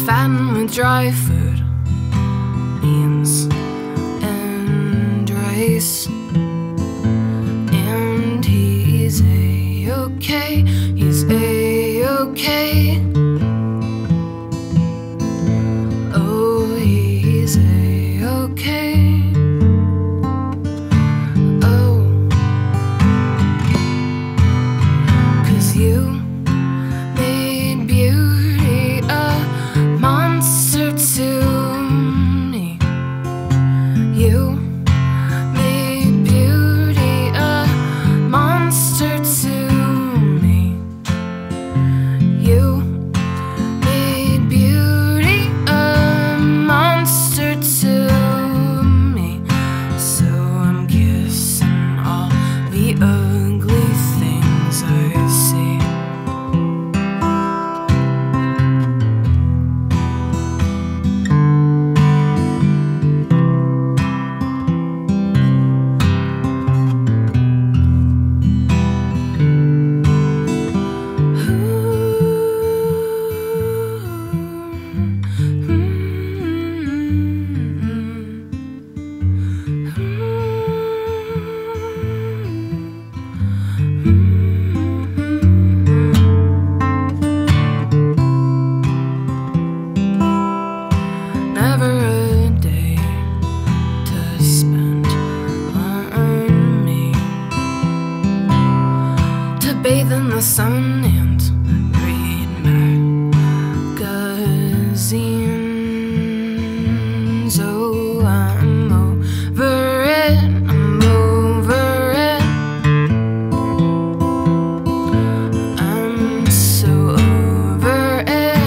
fattened with dry food, beans and rice. And he's A-okay, he's A-okay. Oh, he's A-okay. Oh, 'cause you made beauty a monster to me. You made beauty a monster to me. You made beauty a monster to me. So I'm kissing all the ugly things I see. Never a day to spend on me, to bathe in the sun and read magazines. Oh, I'm over it, I'm over it. I'm so over it.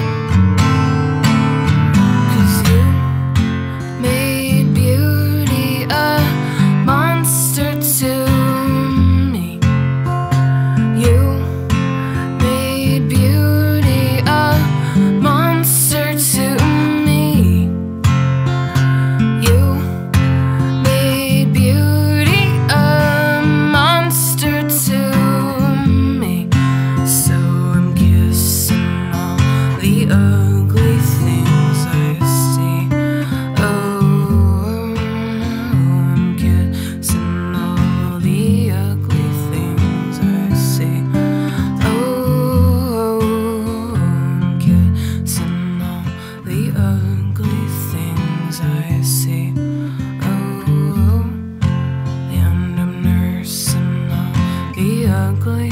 'Cause you made beauty a monster to me. You made beauty a monster to me. You made beauty a monster to me. So I'm kissing all the ugly things I see. Oh, I'm kissing all the ugly things I see. Oh, I'm kissing all the ugly things I see. Oh, and I'm nursing all the ugly